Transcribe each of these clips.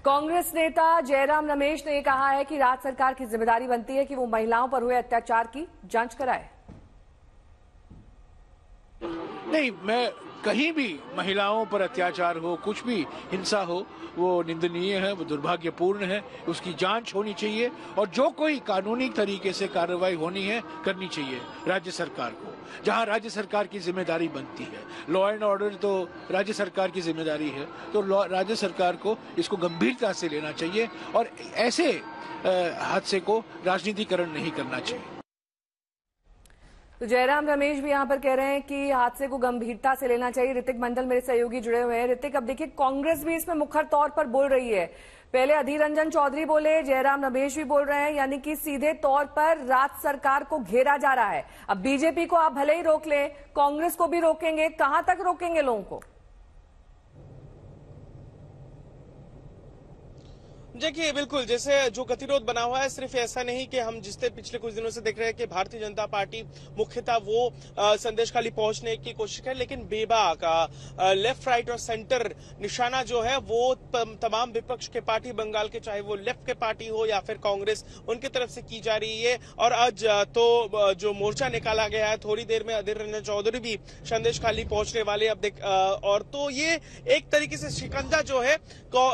कांग्रेस नेता जयराम रमेश ने कहा है कि राज्य सरकार की जिम्मेदारी बनती है कि वो महिलाओं पर हुए अत्याचार की जांच कराए। नहीं, मैं कहीं भी महिलाओं पर अत्याचार हो, कुछ भी हिंसा हो, वो निंदनीय है, वो दुर्भाग्यपूर्ण है। उसकी जांच होनी चाहिए और जो कोई कानूनी तरीके से कार्रवाई होनी है करनी चाहिए राज्य सरकार को, जहां राज्य सरकार की जिम्मेदारी बनती है। लॉ एंड ऑर्डर तो राज्य सरकार की जिम्मेदारी है, तो राज्य सरकार को इसको गंभीरता से लेना चाहिए और ऐसे हादसे को राजनीतिकरण नहीं करना चाहिए। तो जयराम रमेश भी यहां पर कह रहे हैं कि हादसे को गंभीरता से लेना चाहिए। ऋतिक मंडल मेरे सहयोगी जुड़े हुए हैं। ऋतिक, अब देखिए कांग्रेस भी इसमें मुखर तौर पर बोल रही है। पहले अधीर रंजन चौधरी बोले, जयराम रमेश भी बोल रहे हैं, यानी कि सीधे तौर पर राज्य सरकार को घेरा जा रहा है। अब बीजेपी को आप भले ही रोक लें, कांग्रेस को भी रोकेंगे, कहां तक रोकेंगे लोगों को? देखिए, बिल्कुल जैसे जो गतिरोध बना हुआ है, सिर्फ ऐसा नहीं कि हम जिससे पिछले कुछ दिनों से देख रहे हैं कि भारतीय जनता पार्टी मुख्यतः वो संदेश खाली पहुंचने की कोशिश करे, लेकिन बेबाक लेफ्ट राइट और सेंटर निशाना जो है वो तमाम विपक्ष के पार्टी बंगाल के, चाहे वो लेफ्ट के पार्टी हो या फिर कांग्रेस, उनकी तरफ से की जा रही है। और आज तो जो मोर्चा निकाला गया है, थोड़ी देर में अधीर रंजन चौधरी भी संदेश खाली पहुंचने वाले अब देख, और तो ये एक तरीके से शिकंजा जो है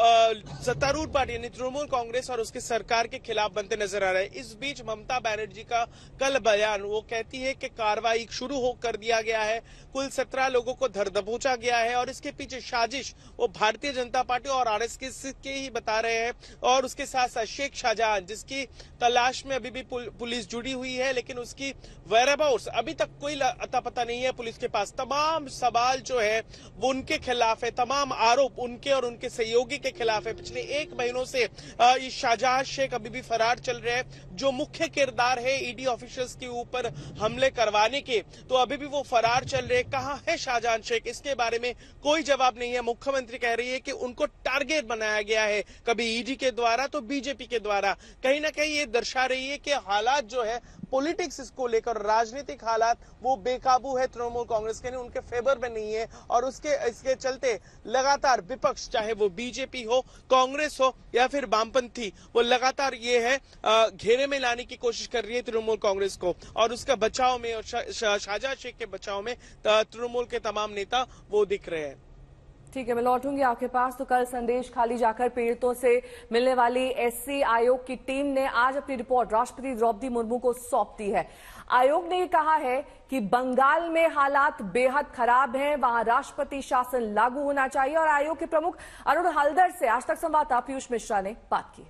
सत्तारूढ़ पार्टी तृणमूल कांग्रेस और उसकी सरकार के खिलाफ बनते नजर आ रहे हैं। इस बीच ममता बनर्जी का कल बयान, वो कहती है कि कार्रवाई शुरू हो कर दिया गया है, कुल 17 लोगों को धर दबोचा गया है और इसके पीछे साजिश वो भारतीय जनता पार्टी और आरएसएस के ही बता रहे हैं। और उसके साथ साथ शेख शाहजहां, जिसकी तलाश में अभी भी पुलिस जुड़ी हुई है, लेकिन उसकी वेयरअबाउट्स अभी तक कोई अता पता नहीं है पुलिस के पास। तमाम सवाल जो है वो उनके खिलाफ है, तमाम आरोप उनके और उनके सहयोगी के खिलाफ है। पिछले 1 महीनों से ये शाहजहां शेख अभी भी फरार चल रहे हैं। जो मुख्य किरदार है ईडी ऑफिसर्स के ऊपर हमले करवाने के, तो अभी भी वो फरार चल रहे। कहां है शाहजहां शेख, इसके बारे में कोई जवाब नहीं है। मुख्यमंत्री कह रही है कि उनको टारगेट बनाया गया है, कभी ईडी के द्वारा तो बीजेपी के द्वारा। कहीं ना कहीं ये दर्शा रही है कि हालात जो है पॉलिटिक्स, इसको लेकर राजनीतिक हालात वो बेकाबू है तृणमूल कांग्रेस के, उनके फेवर में नहीं है। और इसके चलते लगातार विपक्ष, चाहे वो बीजेपी हो, कांग्रेस हो या फिर वामपंथी, वो लगातार ये है घेरे में लाने की कोशिश कर रही है तृणमूल कांग्रेस को। और उसका बचाव में, शाहजहां शेख के बचाव में तृणमूल के तमाम नेता वो दिख रहे हैं। ठीक है, मैं लौटूंगी आपके पास। तो कल संदेश खाली जाकर पीड़ितों से मिलने वाली एससी आयोग की टीम ने आज अपनी रिपोर्ट राष्ट्रपति द्रौपदी मुर्मू को सौंप दी है। आयोग ने कहा है कि बंगाल में हालात बेहद खराब हैं, वहां राष्ट्रपति शासन लागू होना चाहिए। और आयोग के प्रमुख अरुण हल्दर से आज तक संवाददाता पीयूष मिश्रा ने बात की।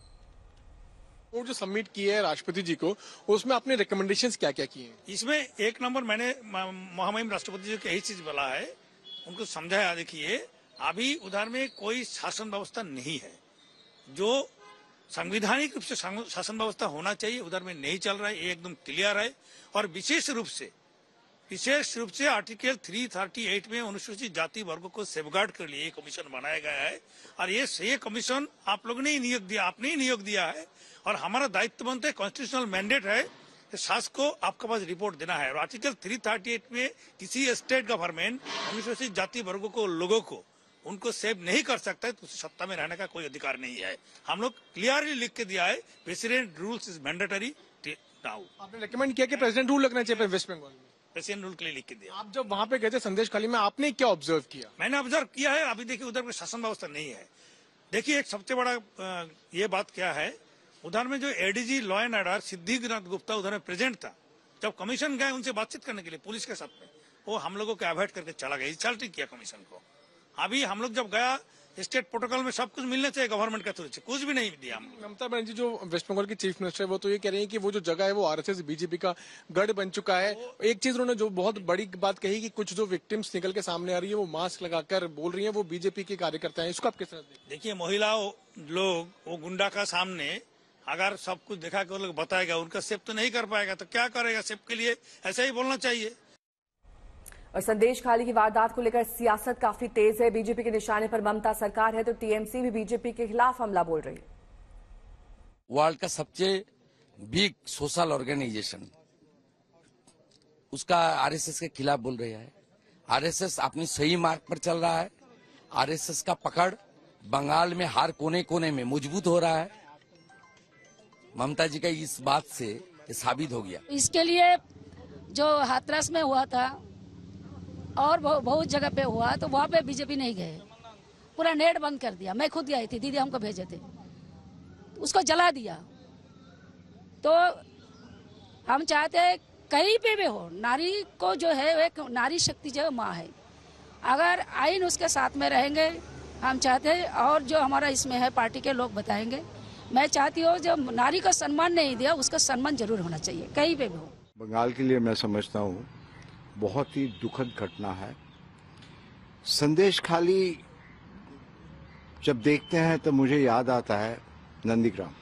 वो जो सबमिट किए है राष्ट्रपति जी को, उसमें आपने रिकमेंडेशंस क्या क्या किए हैं? इसमें एक नंबर मैंने महामहिम राष्ट्रपति जी को यही चीज बोला है, उनको समझाया। देखिए, अभी उधर में कोई शासन व्यवस्था नहीं है, जो संवैधानिक रूप से शासन व्यवस्था होना चाहिए उधर में नहीं चल रहा है, ये एकदम क्लियर है। और विशेष रूप से आर्टिकल 338 में अनुसूचित जाति वर्गों को सेफगार्ड के लिए कमीशन बनाया गया है। और ये कमीशन आप लोगों ने ही नियोग दिया, आपने ही नियोग दिया है। और हमारा दायित्व बनता है, कॉन्स्टिट्यूशनल मैंडेट है, शासन को आपके पास रिपोर्ट देना है। और आर्टिकल 338 में किसी स्टेट गवर्नमेंट अनुसूचित जाति वर्गों को, लोगों को उनको सेव नहीं कर सकता है, तो उसे सत्ता में रहने का कोई अधिकार नहीं है। हम लोग क्लियरली लिख के दिया है, president rules is mandatory now. आपने रिकमेंड किया कि प्रेसिडेंट रूल लगना चाहिए वेस्ट बंगाल में, प्रेसिडेंट रूल के लिए लिख के दिया। आप जब वहां पे गए थे संदेश खाली में, आपने क्या ऑब्जर्व किया? मैंने ऑब्जर्व किया है, अभी देखिए उधर में शासन व्यवस्था नहीं है। देखिए, एक सबसे बड़ा ये बात क्या है, उधर में जो ADG law and order Siddhinath Gupta उधर में प्रेजेंट था, जब कमीशन गए उनसे बातचीत करने के लिए पुलिस के साथ में, वो हम लोगों को अवॉइड करके चला गया, इंसल्ट किया कमीशन को। अभी हम लोग जब गया, स्टेट प्रोटोकॉल में सब कुछ मिलना चाहिए गवर्नमेंट का थ्रू से, कुछ भी नहीं दिया। ममता बनर्जी जो वेस्ट बंगाल की चीफ मिनिस्टर है, वो तो ये कह रही है कि वो जो जगह है वो आरएसएस बीजेपी का गढ़ बन चुका है। एक चीज उन्होंने जो बहुत बड़ी बात कही कि कुछ जो विक्टिम्स निकल के सामने आ रही है वो मास्क लगाकर बोल रही है वो बीजेपी के कार्यकर्ता है, इसको आप किस तरह देखिए, महिलाओं लोग वो गुंडा का सामने अगर सब कुछ दिखा के वो लोग बताएगा, उनका सेव तो नहीं कर पाएगा, तो क्या करेगा? सेव के लिए ऐसा ही बोलना चाहिए। और संदेश खाली की वारदात को लेकर सियासत काफी तेज है। बीजेपी के निशाने पर ममता सरकार है, तो टीएमसी भी बीजेपी के खिलाफ हमला बोल रही है। वर्ल्ड का सबसे बिग सोशल ऑर्गेनाइजेशन उसका आरएसएस के खिलाफ बोल रहा है। आरएसएस अपनी सही मार्ग पर चल रहा है। आरएसएस का पकड़ बंगाल में हर कोने कोने में मजबूत हो रहा है। ममता जी का इस बात से ये साबित हो गया। इसके लिए जो हाथरस में हुआ था और बहुत जगह पे हुआ, तो वहाँ पे बीजेपी नहीं गए, पूरा नेट बंद कर दिया। मैं खुद आई थी, दीदी हमको भेजे थे, उसको जला दिया। तो हम चाहते हैं कहीं पे भी हो, नारी को जो है एक नारी शक्ति जो माँ है, अगर आइन उसके साथ में रहेंगे हम चाहते हैं। और जो हमारा इसमें है पार्टी के लोग बताएंगे, मैं चाहती हूँ जो नारी को सम्मान नहीं दिया उसका सम्मान जरूर होना चाहिए कहीं पे भी हो। बंगाल के लिए मैं समझता हूँ बहुत ही दुखद घटना है। संदेश खाली जब देखते हैं तो मुझे याद आता है नंदीग्राम,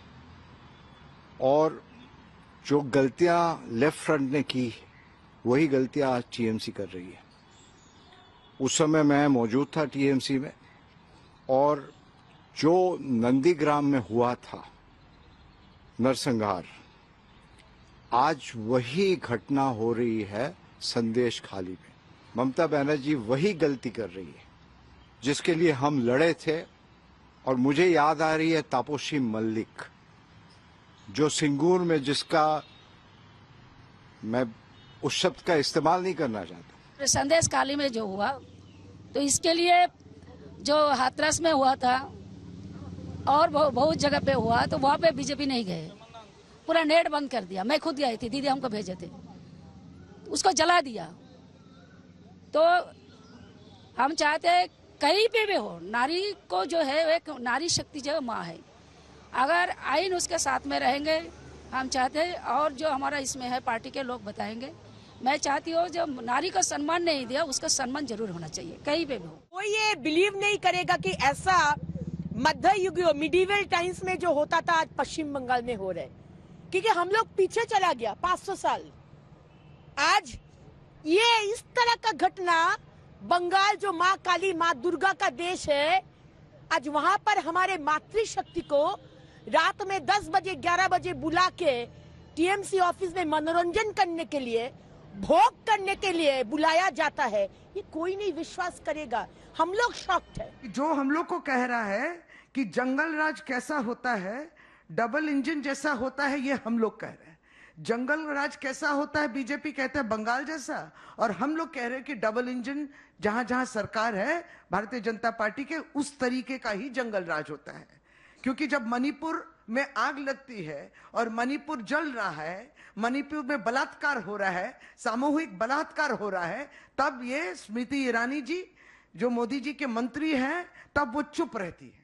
और जो गलतियां लेफ्ट फ्रंट ने की वही गलतियां आज टीएमसी कर रही है। उस समय मैं मौजूद था टीएमसी में, और जो नंदीग्राम में हुआ था नरसंहार, आज वही घटना हो रही है संदेश खाली में। ममता बनर्जी वही गलती कर रही है जिसके लिए हम लड़े थे। और मुझे याद आ रही है तापोशी मलिक, जो सिंगूर में, जिसका मैं उस शब्द का इस्तेमाल नहीं करना चाहता। संदेश खाली में जो हुआ, तो इसके लिए जो हाथरस में हुआ था और बहुत जगह पे हुआ, तो वहाँ पे बीजेपी नहीं गए, पूरा नेट बंद कर दिया। मैं खुद आई थी, दीदी हमको भेजे थे, उसको जला दिया। तो हम चाहते हैं कहीं पे भी हो, नारी को जो है एक नारी शक्ति जो माँ है, अगर आइन उसके साथ में रहेंगे हम चाहते हैं। और जो हमारा इसमें है पार्टी के लोग बताएंगे, मैं चाहती हूँ जो नारी को सम्मान नहीं दिया उसका सम्मान जरूर होना चाहिए कहीं पे भी हो। कोई ये बिलीव नहीं करेगा कि ऐसा मध्य युग मिडिवल टाइम्स में जो होता था आज पश्चिम बंगाल में हो रहा है, क्योंकि हम लोग पीछे चला गया 500 साल। आज ये इस तरह का घटना, बंगाल जो माँ काली माँ दुर्गा का देश है, आज वहां पर हमारे मातृशक्ति को रात में 10 बजे 11 बजे बुला के टीएमसी ऑफिस में मनोरंजन करने के लिए, भोग करने के लिए बुलाया जाता है। ये कोई नहीं विश्वास करेगा, हम लोग शॉक्ड है। जो हम लोग को कह रहा है कि जंगल राज कैसा होता है, डबल इंजन जैसा होता है, ये हम लोग कह रहे हैं। जंगल राज कैसा होता है बीजेपी कहते हैं बंगाल जैसा, और हम लोग कह रहे हैं कि डबल इंजन जहां जहां सरकार है भारतीय जनता पार्टी के, उस तरीके का ही जंगल राज होता है। क्योंकि जब मणिपुर में आग लगती है और मणिपुर जल रहा है, मणिपुर में बलात्कार हो रहा है, सामूहिक बलात्कार हो रहा है, तब ये स्मृति ईरानी जी जो मोदी जी के मंत्री हैं, तब वो चुप रहती है।